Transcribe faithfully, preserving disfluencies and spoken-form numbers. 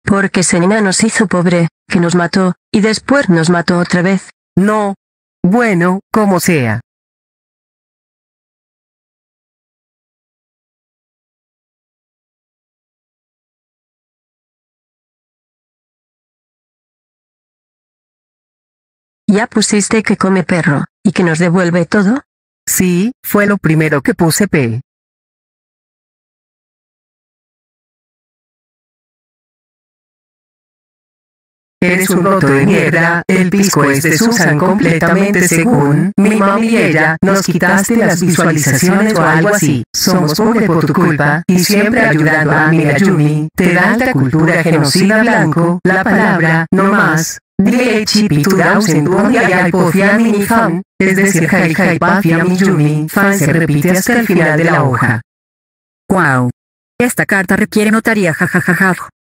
Porque Senina nos hizo pobre, que nos mató, y después nos mató otra vez. No. Bueno, como sea. ¿Ya pusiste que come perro, y que nos devuelve todo? Sí, fue lo primero que puse P. Eres un roto de mierda, el pisco es de Susan completamente según mi mami y ella, nos quitaste las visualizaciones o algo así, somos pobres por tu culpa, y siempre ayudando a Ami y a Yumi, te da alta cultura genocida blanco, la palabra, no más, D H P two thousand one y Hypothia mini fan, es decir Hypothia mi Yumi fan se repite hasta el final de la hoja. Wow. Esta carta requiere notaría jajajaja.